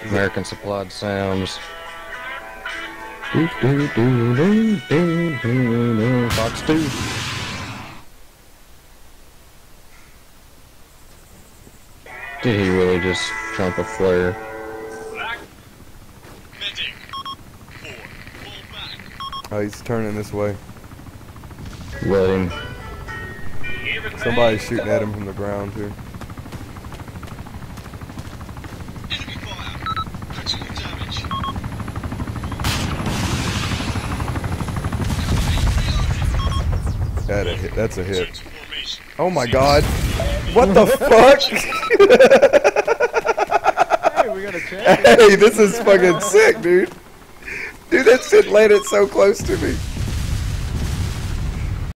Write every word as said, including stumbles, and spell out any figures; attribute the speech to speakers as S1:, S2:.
S1: American supplied sounds. Fox two. Did he really just trump a flare?
S2: Oh, he's turning this way.
S1: Let him.
S2: Somebody's shooting at him from the ground too. That a hit. That's a hit. Oh my God! What the fuck?
S3: Hey, we got a chance.
S2: Hey, this is fucking sick, dude. Dude, that shit landed so close to me.